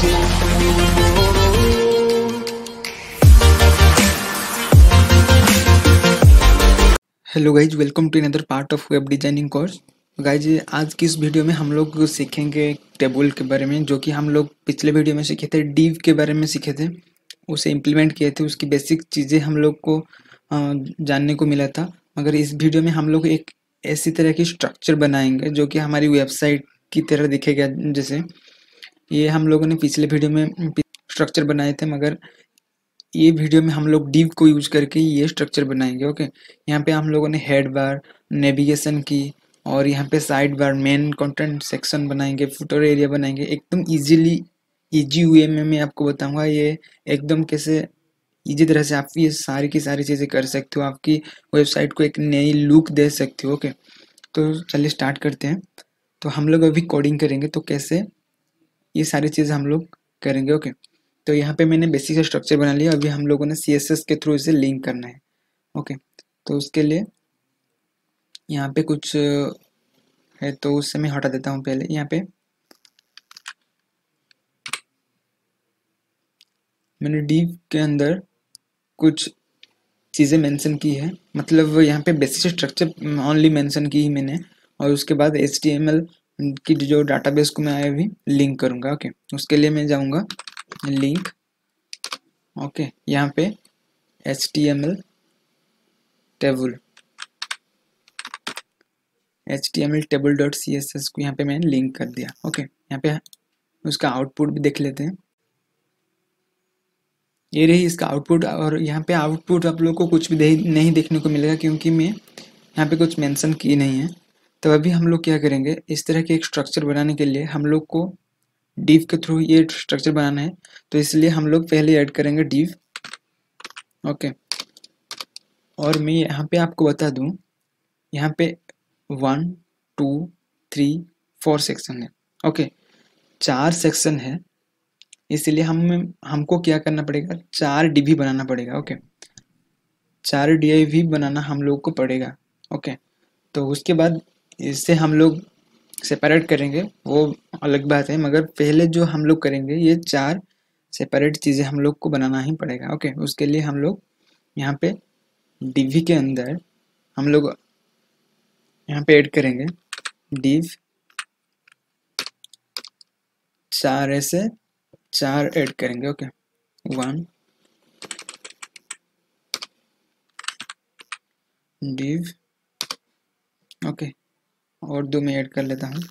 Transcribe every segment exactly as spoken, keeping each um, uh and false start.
Hello guys, welcome to another part of web designing course. Guys, आज की इस video में हम लोग सीखेंगे टेबल के बारे में, जो कि हम लोग पिछले वीडियो में सीखे थे। डिव के बारे में सीखे थे, उसे इम्प्लीमेंट किए थे, उसकी बेसिक चीज़ें हम लोग को जानने को मिला था। मगर इस वीडियो में हम लोग एक ऐसी तरह की स्ट्रक्चर बनाएंगे जो कि हमारी वेबसाइट की तरह दिखेगा। जैसे ये हम लोगों ने पिछले वीडियो में स्ट्रक्चर बनाए थे, मगर ये वीडियो में हम लोग डिव को यूज करके ये स्ट्रक्चर बनाएंगे। ओके, यहाँ पे हम लोगों ने हेड बार, नेविगेशन की, और यहाँ पे side bar, main content section बनाएंगे, फुटर एरिया बनाएंगे। एकदम इजीली इजी वे में मैं आपको बताऊंगा ये एकदम कैसे इजी तरह से आप ये सारी की सारी चीज़ें कर सकते हो, आपकी वेबसाइट को एक नई लुक दे सकते हो। ओके, तो चलिए स्टार्ट करते हैं। तो हम लोग अभी कोडिंग करेंगे, तो कैसे ये सारी चीज़ें हम लोग करेंगे। ओके, तो यहाँ पे मैंने बेसिक स्ट्रक्चर बना लिया। अभी हम लोगों ने सी एस एस के थ्रू इसे लिंक करना है। ओके, तो उसके लिए यहाँ पे कुछ है, तो उससे मैं हटा देता हूँ। पहले यहाँ पे मैंने डिव के अंदर कुछ चीज़ें मेंशन की है, मतलब यहाँ पे बेसिक स्ट्रक्चर ओनली मेंशन की ही मैंने, और उसके बाद एच टी एम एल की जो डाटाबेस को मैं अभी लिंक करूँगा। ओके, उसके लिए मैं जाऊँगा लिंक। ओके, यहाँ पे H T M L table H T M L table dot C S S को यहाँ पे मैंने लिंक कर दिया। ओके, यहाँ पे उसका आउटपुट भी देख लेते हैं। ये रही इसका आउटपुट, और यहाँ पे आउटपुट आप लोग को कुछ भी दे, नहीं देखने को मिलेगा, क्योंकि मैं यहाँ पे कुछ मेंशन की नहीं है। तो अभी हम लोग क्या करेंगे, इस तरह के एक स्ट्रक्चर बनाने के लिए हम लोग को डिव के थ्रू ये स्ट्रक्चर बनाना है। तो इसलिए हम लोग पहले ऐड करेंगे डिव। ओके, और मैं यहाँ पे आपको बता दूँ, यहाँ पे one two three four section है। ओके, चार सेक्शन है, इसलिए हम हमको क्या करना पड़ेगा, चार डीवी बनाना पड़ेगा। ओके, चार डीवी बनाना हम लोग को पड़ेगा। ओके, तो उसके बाद इससे हम लोग सेपरेट करेंगे, वो अलग बात है, मगर पहले जो हम लोग करेंगे ये चार सेपरेट चीज़ें हम लोग को बनाना ही पड़ेगा। ओके, उसके लिए हम लोग यहाँ पे डीवी के अंदर हम लोग यहाँ पे ऐड करेंगे डिव चार, ऐसे चार ऐड करेंगे। Okay, one div. ओके, और दो मैं ऐड कर लेता हूँ।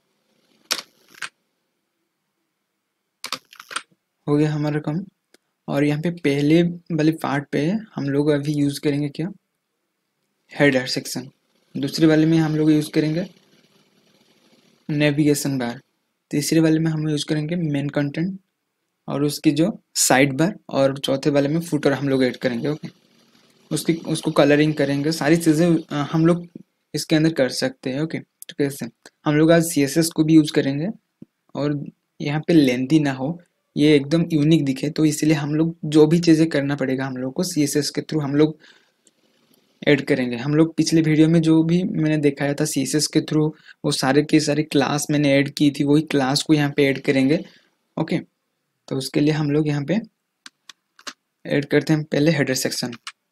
हो गया हमारा काम। और यहाँ पे पहले वाले पार्ट पे हम लोग अभी यूज करेंगे क्या, हेडर सेक्शन। दूसरे वाले में हम लोग यूज करेंगे नेविगेशन बार। तीसरे वाले में हम यूज करेंगे मेन कंटेंट, और उसकी जो साइड बार, और चौथे वाले में फुटर हम लोग ऐड करेंगे। ओके, उसकी उसको कलरिंग करेंगे, सारी चीज़ें हम लोग इसके अंदर कर सकते हैं। ओके, तो कैसे हम लोग आज सी एस एस को भी यूज करेंगे, और यहाँ पे लेंथी ना हो, ये एकदम यूनिक दिखे, तो इसलिए हम लोग जो भी चीज़ें करना पड़ेगा हम लोग को सी एस एस के थ्रू हम लोग ऐड करेंगे। हम लोग पिछले वीडियो में जो भी मैंने दिखाया था सी एस एस के थ्रू, वो सारे के सारे क्लास मैंने ऐड की थी, वही क्लास को यहाँ पे ऐड करेंगे। ओके, तो उसके लिए हम लोग यहाँ पे ऐड करते हैं पहले header section.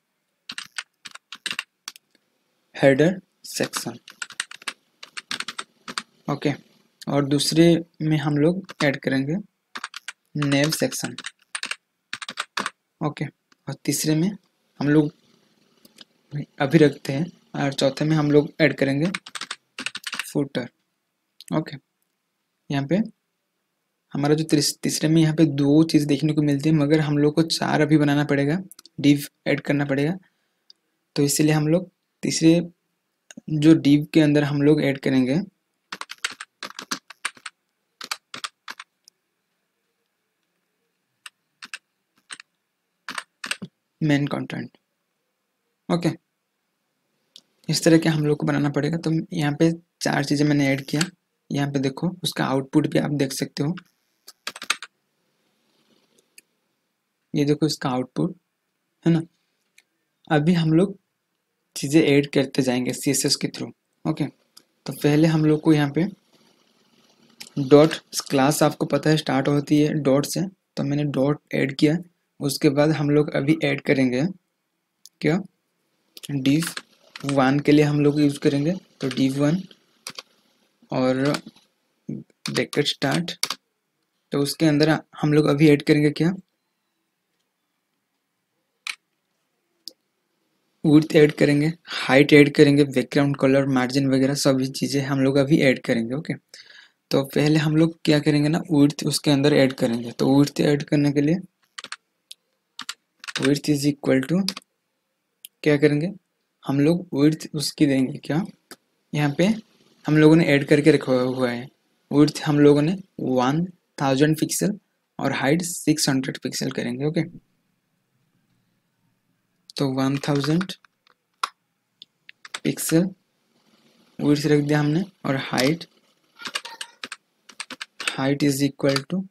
Header section okay, और दूसरे में हम लोग ऐड करेंगे नेव सेक्शन। ओके, और तीसरे में हम लोग अभी रखते हैं, और चौथे में हम लोग ऐड करेंगे फुटर। ओके, यहाँ पे हमारा जो तीसरे में यहाँ पे दो चीज़ देखने को मिलती है, मगर हम लोग को चार अभी बनाना पड़ेगा, डिव ऐड करना पड़ेगा। तो इसलिए हम लोग तीसरे जो डिव के अंदर हम लोग ऐड करेंगे मेन कंटेंट। ओके, इस तरह के हम लोग को बनाना पड़ेगा। तो यहाँ पे चार चीज़ें मैंने ऐड किया, यहाँ पे देखो उसका आउटपुट भी आप देख सकते हो। ये देखो इसका आउटपुट है ना। अभी हम लोग चीज़ें ऐड करते जाएंगे सी एस एस के थ्रू। ओके, तो पहले हम लोग को यहाँ पे डॉट क्लास आपको पता है स्टार्ट होती है डॉट से, तो मैंने डॉट ऐड किया। उसके बाद हम लोग अभी ऐड करेंगे क्या, div वन के लिए हम लोग यूज करेंगे, तो div वन और ब्रैकेट स्टार्ट, तो उसके अंदर हम लोग अभी ऐड करेंगे क्या, विड्थ ऐड करेंगे, हाइट ऐड करेंगे, बैकग्राउंड कलर, मार्जिन वगैरह सभी चीज़ें हम लोग अभी ऐड करेंगे। ओके, तो पहले हम लोग क्या करेंगे ना, विड्थ उसके अंदर ऐड करेंगे। तो विड्थ ऐड करने के लिए विड्थ इज इक्वल टू क्या करेंगे, हम लोग विड्थ उसकी देंगे क्या, यहाँ पे हम लोगों ने ऐड करके रखा हुआ है, विड्थ हम लोगों ने वन थाउजेंड पिक्सल और हाइट सिक्स हंड्रेड पिक्सल करेंगे। ओके, तो वन थाउजेंड पिक्सल विड्थ रख दिया हमने, और height height is equal to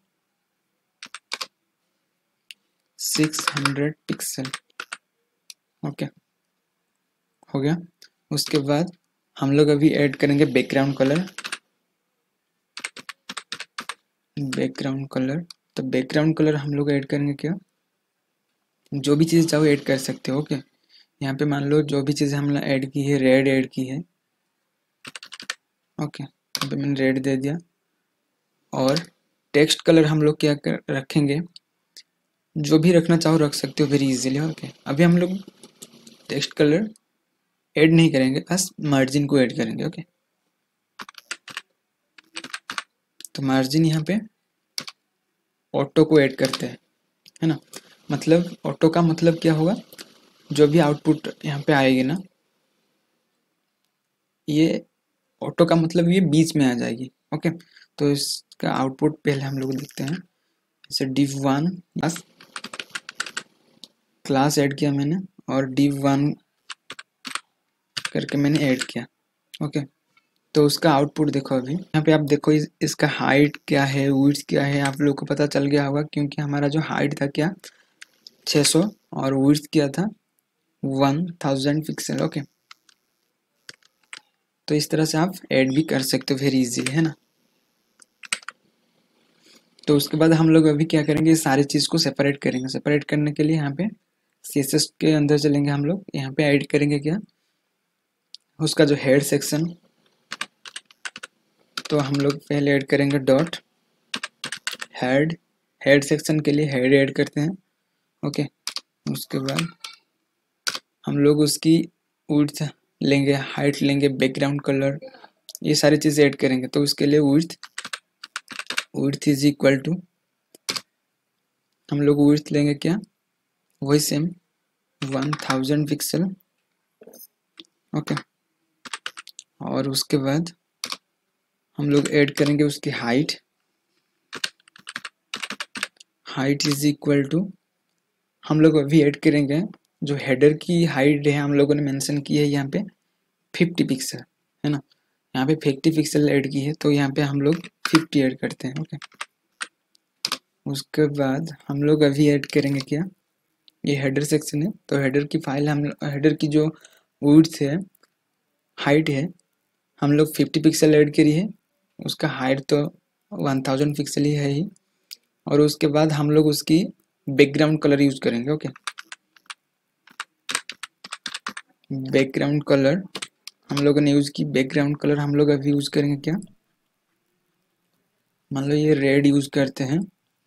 six hundred pixel. Okay, हो गया। उसके बाद हम लोग अभी ऐड करेंगे बैकग्राउंड कलर, बैकग्राउंड कलर तो बैकग्राउंड कलर हम लोग ऐड करेंगे क्या, जो भी चीज़ चाहो ऐड कर सकते हो। ओके, यहाँ पे मान लो जो भी चीज़ें हमने ऐड की है, रेड ऐड की है। ओके, यहाँ पे मैंने रेड दे दिया। और टेक्स्ट कलर हम लोग क्या कर रखेंगे, जो भी रखना चाहो रख सकते हो वेरी इजीली। ओके, अभी हम लोग टेक्स्ट कलर ऐड नहीं करेंगे, बस मार्जिन को ऐड करेंगे। ओके, तो मार्जिन यहाँ पे ऑटो को ऐड करते हैं, है ना। मतलब ऑटो का मतलब क्या होगा, जो भी आउटपुट यहाँ पे आएगी ना, ये ऑटो का मतलब ये बीच में आ जाएगी। ओके, तो इसका आउटपुट पहले हम लोग देखते हैं। जैसे div one class class add किया मैंने, और div वन करके मैंने ऐड किया। ओके, तो उसका आउटपुट देखो। अभी यहाँ पे आप देखो, इस, इसका हाइट क्या है, विड्थ क्या है, आप लोग को पता चल गया होगा, क्योंकि हमारा जो हाइट था क्या छह सौ और विड्थ क्या था वन थाउजेंड पिक्सल। ओके, तो इस तरह से आप ऐड भी कर सकते हो वेरी इजीली, है ना। तो उसके बाद हम लोग अभी क्या करेंगे, सारी चीज़ को सेपरेट करेंगे। सेपरेट करने के लिए यहाँ पे सी एस एस के अंदर चलेंगे हम लोग, यहाँ पे ऐड करेंगे क्या, उसका जो हेड सेक्शन, तो हम लोग पहले ऐड करेंगे डॉट हेड, हेड सेक्शन के लिए हेड ऐड करते हैं। ओके, उसके बाद हम लोग उसकी विड्थ लेंगे, हाइट लेंगे, बैकग्राउंड कलर, ये सारी चीज़ें ऐड करेंगे। तो उसके लिए width width is equal to हम लोग विड्थ लेंगे क्या, वही same one thousand pixel. Okay, और उसके बाद हम लोग ऐड करेंगे उसकी height, height is equal to हम लोग अभी ऐड करेंगे जो हेडर की हाइट है, हम लोगों ने मेंशन की है यहाँ पे फिफ्टी पिक्सल, है ना। यहाँ पे फिफ्टी पिक्सल ऐड की है, तो यहाँ पे हम लोग फिफ्टी ऐड करते हैं। ओके, उसके बाद हम लोग अभी ऐड करेंगे क्या, ये हेडर सेक्शन है, तो हेडर की फाइल हम हेडर की जो विड्थ है, हाइट है, हम लोग फिफ्टी पिक्सल ऐड करी है, उसका हाइट तो वन थाउजेंड पिक्सल ही है ही। और उसके बाद हम लोग उसकी बैकग्राउंड कलर यूज करेंगे। ओके, बैकग्राउंड कलर हम लोगों ने यूज की, बैकग्राउंड कलर हम लोग अभी यूज करेंगे क्या, मान लो ये रेड यूज करते हैं,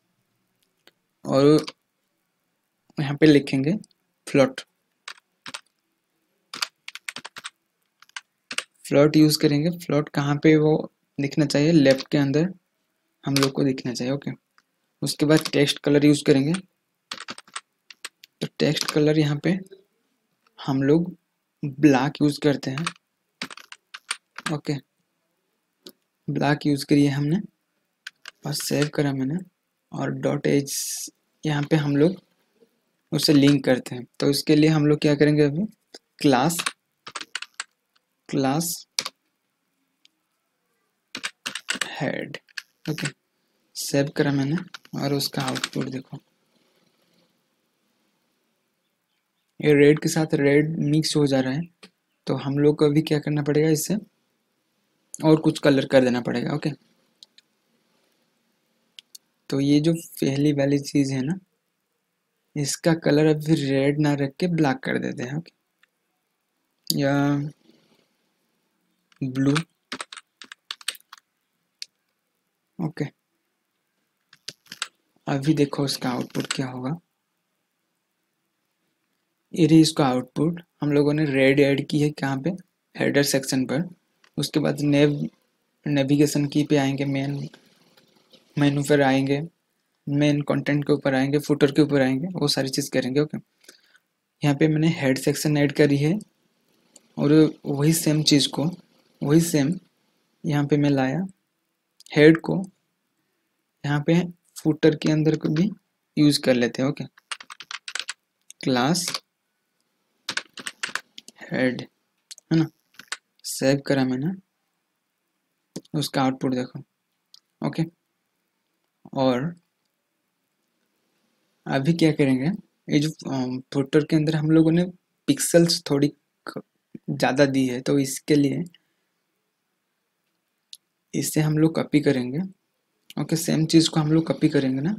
और यहाँ पे लिखेंगे फ्लोट, फ्लोट यूज करेंगे। फ्लोट कहाँ पे वो दिखना चाहिए, लेफ्ट के अंदर हम लोग को दिखना चाहिए। ओके, उसके बाद टेक्स्ट कलर यूज करेंगे, तो टेक्स्ट कलर यहाँ पे हम लोग ब्लैक यूज करते हैं। ओके, ब्लैक यूज करिए हमने और सेव करा मैंने, और डॉट एज यहाँ पे हम लोग उसे लिंक करते हैं। तो इसके लिए हम लोग क्या करेंगे, अभी class class head. Okay, save करा मैंने, और उसका आउटपुट देखो, ये रेड के साथ रेड मिक्स हो जा रहा है, तो हम लोग को अभी क्या करना पड़ेगा, इससे और कुछ कलर कर देना पड़ेगा। ओके, तो ये जो पहली वाली चीज है ना, इसका कलर अभी रेड ना रख के ब्लैक कर देते हैं। ओके, या ब्लू। ओके, अभी देखो इसका आउटपुट क्या होगा। ये रही इसका आउटपुट। हम लोगों ने रेड ऐड की है कहाँ पे, हेडर सेक्शन पर। उसके बाद नेव नेविगेशन की पे आएंगे, मेन मेनू पर आएंगे, मेन कंटेंट के ऊपर आएंगे, फुटर के ऊपर आएंगे, वो सारी चीज़ करेंगे। ओके, यहाँ पे मैंने हेड सेक्शन ऐड करी है और वही सेम चीज़ को, वही सेम यहाँ पे मैं लाया हेड को, यहाँ पे फुटर के अंदर को भी यूज कर लेते हैं। ओके, क्लास हेड है ना, सेव करा मैंने, उसका आउटपुट देखो। ओके, और अभी क्या करेंगे, ये जो फुटर के अंदर हम लोगों ने पिक्सल्स थोड़ी ज़्यादा दी है, तो इसके लिए इससे हम लोग कॉपी करेंगे। ओके, सेम चीज़ को हम लोग कॉपी करेंगे ना,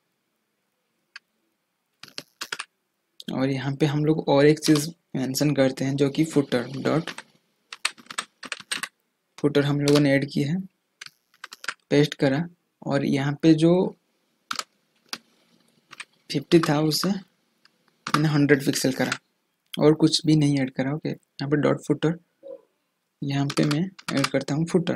और यहाँ पे हम लोग और एक चीज़ मेंशन करते हैं जो कि फुटर डॉट फुटर हम लोगों ने ऐड की है, पेस्ट करा, और यहाँ पे जो फिफ्टी था उसे मैंने हंड्रेड पिक्सल करा, और कुछ भी नहीं ऐड करा। ओके, यहाँ पे डॉट फुटर, यहाँ पे मैं ऐड करता हूँ फुटर।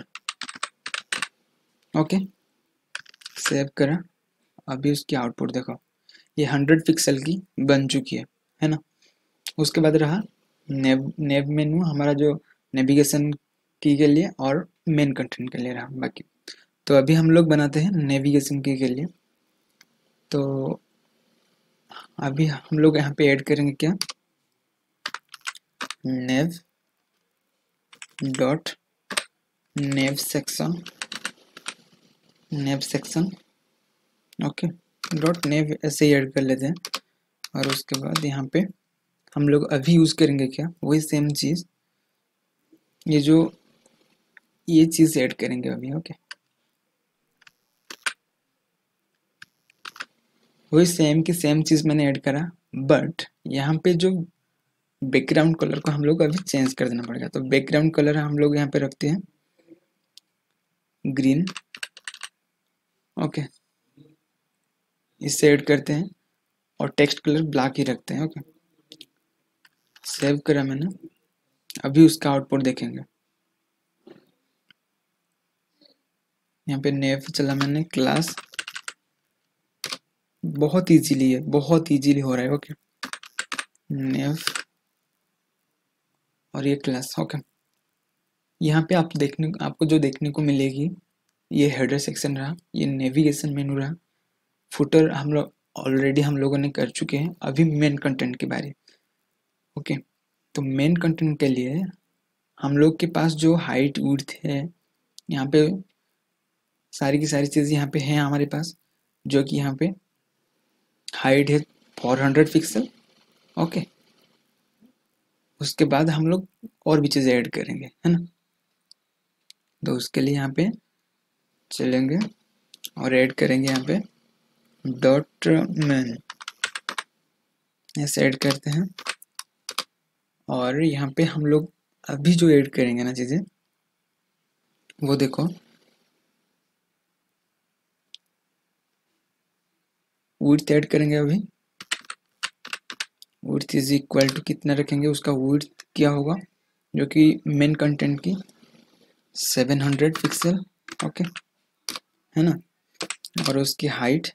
ओके, सेव करा, अभी उसकी आउटपुट देखो, ये हंड्रेड पिक्सल की बन चुकी है है ना। उसके बाद रहा नेव नेव मेनू, हमारा जो नेविगेशन की के लिए और मेन कंटेंट के लिए रहा बाकी। तो अभी हम लोग बनाते हैं नेविगेशन की के लिए। तो अभी हम लोग यहाँ पे ऐड करेंगे क्या, nav dot nav section, nav section. Okay, dot nav ऐसे ही ऐड कर लेते हैं, और उसके बाद यहाँ पे हम लोग अभी यूज करेंगे क्या, वही सेम चीज, ये जो ये चीज ऐड करेंगे अभी। ओके, वही सेम की सेम चीज मैंने ऐड करा, बट यहाँ पे जो बैकग्राउंड कलर को हम लोग अभी चेंज कर देना पड़ेगा। तो बैकग्राउंड कलर हम लोग यहाँ पे रखते हैं ग्रीन। ओके, इससे ऐड करते हैं, और टेक्स्ट कलर ब्लैक ही रखते हैं। ओके, सेव करा मैंने, अभी उसका आउटपुट देखेंगे। यहाँ पे नेव चला मैंने, क्लास, बहुत इजीली है, बहुत इजीली हो रहा है। ओके, नेव और ये क्लास। ओके, यहाँ पे आप देखने आपको जो देखने को मिलेगी, ये हेडर सेक्शन रहा, ये नेविगेशन मेनू रहा, फुटर हम लोग ऑलरेडी हम लोगों ने कर चुके हैं। अभी मेन कंटेंट के बारे। ओके, तो मेन कंटेंट के लिए हम लोग के पास जो हाइट विड्थ है, यहाँ पे सारी की सारी चीज़ यहाँ पे हैं हमारे पास, जो कि यहाँ पे हाइट है फोर हंड्रेड पिक्सल। ओके, उसके बाद हम लोग और भी चीज़ें ऐड करेंगे, है ना। तो उसके लिए यहाँ पे चलेंगे और ऐड करेंगे यहाँ पे डॉट मैन, ऐसे ऐड करते हैं। और यहाँ पे हम लोग अभी जो ऐड करेंगे ना चीज़ें, वो देखो, विड्थ ऐड करेंगे अभी। विड्थ इज इक्वल टू कितना रखेंगे, उसका विड्थ क्या होगा, जो कि मेन कंटेंट की सेवन हंड्रेड पिक्सल। ओके, है ना। और उसकी height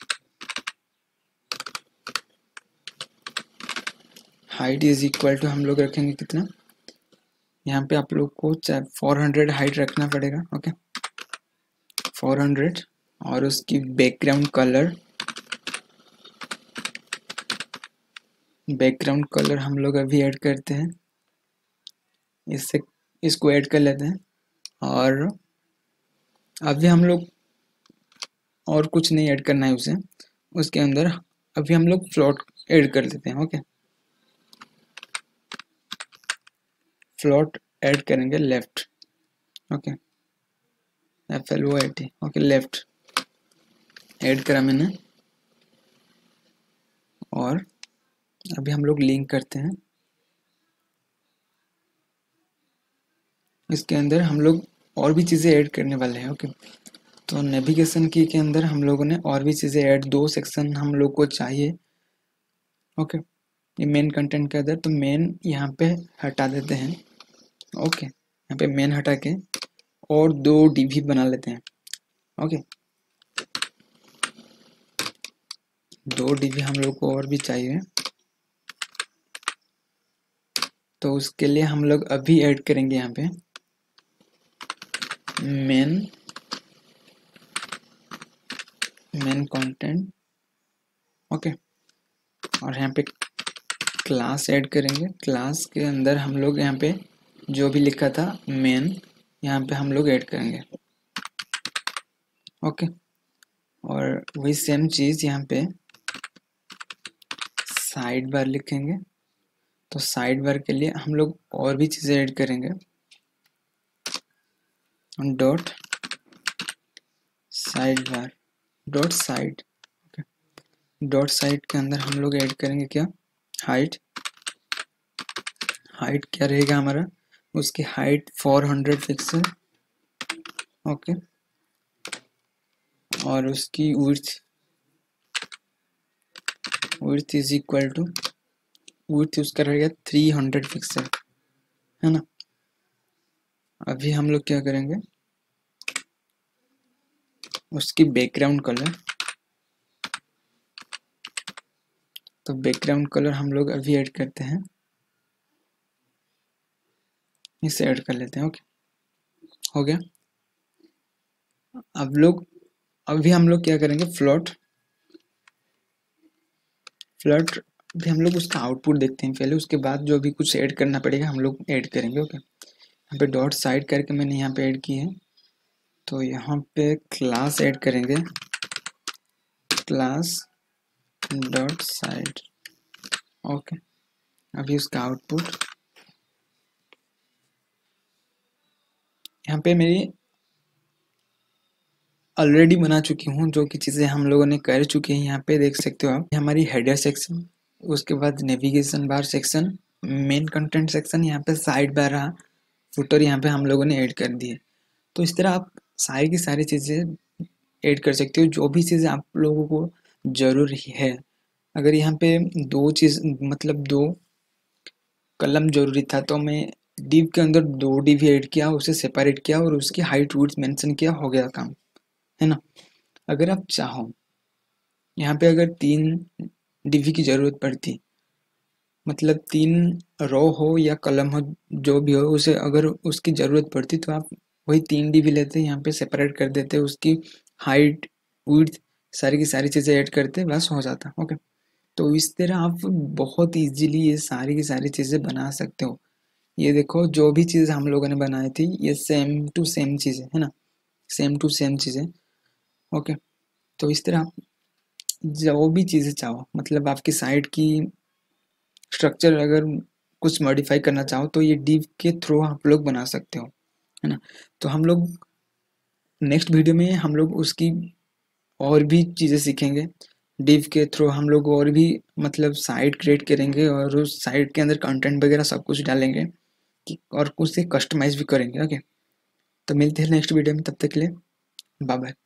height is equal to हम लोग रखेंगे कितना, यहाँ पे आप लोग को फोर हंड्रेड हाइट रखना पड़ेगा। Okay, four hundred. और उसकी बैकग्राउंड कलर, बैकग्राउंड कलर हम लोग अभी ऐड करते हैं, इससे इसको ऐड कर लेते हैं। और अभी हम लोग और कुछ नहीं ऐड करना है उसे, उसके अंदर अभी हम लोग फ्लोट ऐड कर देते हैं। ओके, फ्लोट ऐड करेंगे left. Okay, F L O I T. Okay, left add करा मैंने, और अभी हम लोग लिंक करते हैं। इसके अंदर हम लोग और भी चीज़ें ऐड करने वाले हैं। ओके, तो नेविगेशन की के अंदर हम लोगों ने और भी चीज़ें ऐड, दो सेक्शन हम लोग को चाहिए। ओके, ये मेन कंटेंट के अंदर, तो मेन यहाँ पे हटा देते हैं। ओके, यहाँ पे मेन हटा के और दो डीवी बना लेते हैं। ओके, दो डीवी हम लोग को और भी चाहिए, तो उसके लिए हम लोग अभी ऐड करेंगे यहाँ पे मेन मेन कंटेंट। ओके, और यहाँ पे क्लास ऐड करेंगे। क्लास के अंदर हम लोग यहाँ पे जो भी लिखा था मेन, यहाँ पे हम लोग ऐड करेंगे। ओके, और वही सेम चीज़ यहाँ पे साइड बार लिखेंगे। तो साइड बार के लिए हम लोग और भी चीज़ें ऐड करेंगे। Dot side bar, dot side. Dot side के अंदर हम लोग ऐड करेंगे क्या, हाइट। हाइट क्या रहेगा हमारा, उसकी height four hundred pixel. Okay, और उसकी width width is equal to, width उसका रहेगा थ्री हंड्रेड पिक्सल, है ना। अभी हम लोग क्या करेंगे, उसकी बैकग्राउंड कलर, तो बैकग्राउंड कलर हम लोग अभी ऐड करते हैं, इसे ऐड कर लेते हैं। ओके, हो गया। अब लोग अभी हम लोग क्या करेंगे, फ्लोट फ्लोट भी हम लोग उसका आउटपुट देखते हैं पहले, उसके बाद जो भी कुछ ऐड करना पड़ेगा हम लोग ऐड करेंगे। ओके, यहाँ पे डॉट साइड करके मैंने यहाँ पे ऐड की है, तो यहाँ पे क्लास ऐड करेंगे, क्लास डॉट साइड। ओके, अभी उसका आउटपुट यहाँ पे मेरी ऑलरेडी बना चुकी हूँ, जो कि चीज़ें हम लोगों ने कर चुके हैं। यहाँ पे देख सकते हो आप, हमारी हेडर सेक्शन, उसके बाद navigation bar section, main content section, यहाँ पे साइड बार रहा, फुटर यहाँ पे हम लोगों ने ऐड कर दिए। तो इस तरह आप सारी की सारी चीज़ें ऐड कर सकते हो, जो भी चीज़ें आप लोगों को ज़रूरी है। अगर यहाँ पे दो चीज़, मतलब दो कलम जरूरी था, तो मैं डिव के अंदर दो डिव ऐड किया, उसे सेपरेट किया और उसकी हाइट विड्थ मेंशन किया, हो गया काम, है ना। अगर आप चाहो, यहाँ पे अगर तीन डिवी की ज़रूरत पड़ती, मतलब तीन रो हो या कलम हो, जो भी हो, उसे अगर उसकी ज़रूरत पड़ती तो आप वही तीन डिवी लेते, यहाँ पे सेपरेट कर देते, उसकी हाइट विड्थ सारी की सारी चीज़ें ऐड करते, बस हो जाता। ओके, तो इस तरह आप बहुत इजीली ये सारी की सारी चीज़ें बना सकते हो। ये देखो, जो भी चीज़ हम लोगों ने बनाई थी, ये सेम टू सेम चीज़ें है ना, सेम टू सेम चीज़ें। ओके, तो इस तरह आप जो भी चीज़ें चाहो, मतलब आपकी साइट की स्ट्रक्चर अगर कुछ मॉडिफाई करना चाहो, तो ये डिव के थ्रू आप लोग बना सकते हो, है ना। तो हम लोग नेक्स्ट वीडियो में हम लोग उसकी और भी चीज़ें सीखेंगे। डिव के थ्रू हम लोग और भी मतलब साइट क्रिएट करेंगे, और उस साइट के अंदर कंटेंट वगैरह सब कुछ डालेंगे, और कुछ से कस्टमाइज भी करेंगे। ओके, तो मिलते हैं नेक्स्ट वीडियो में, तब तक के लिए बाय बाय।